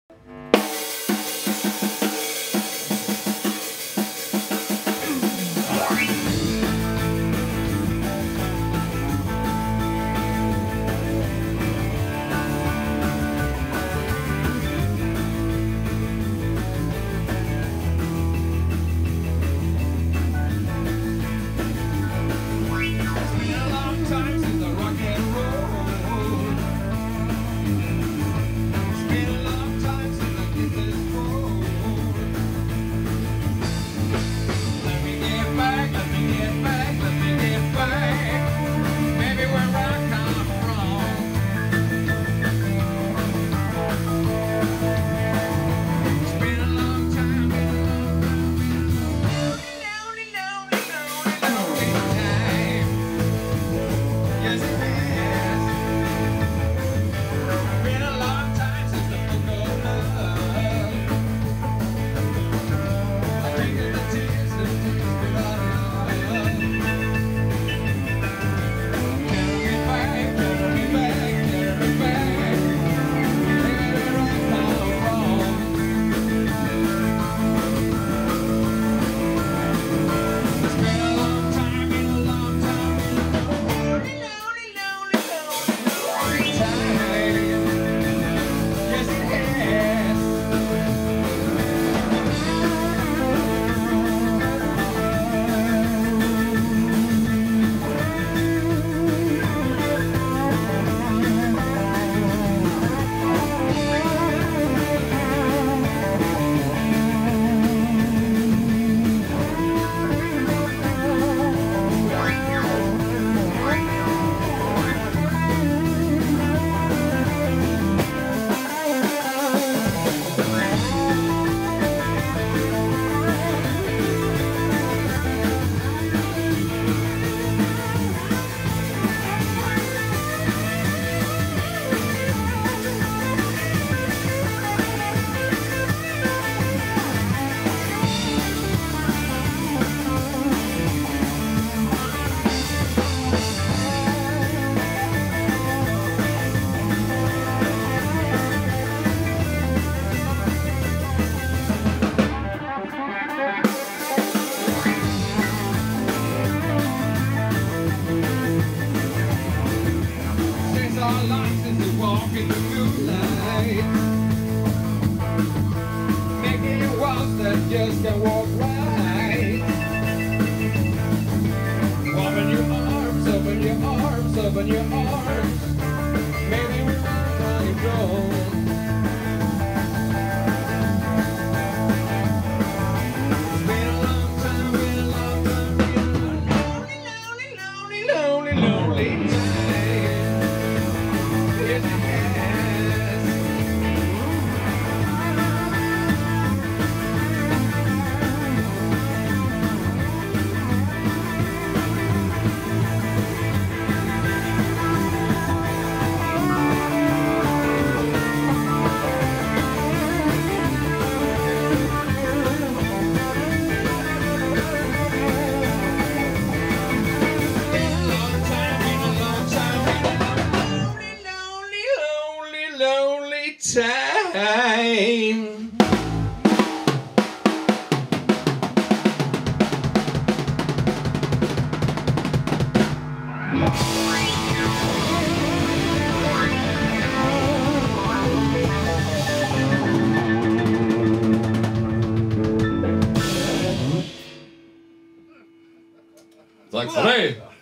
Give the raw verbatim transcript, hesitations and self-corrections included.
Walking the moonlight, making walls that just can't walk right. Open your arms, open your arms, open your arms. Maybe we will find it wrong. It's been a long time, been a long time, been a lonely, lonely, lonely, lonely, lonely time. Lonely time. Tack för det!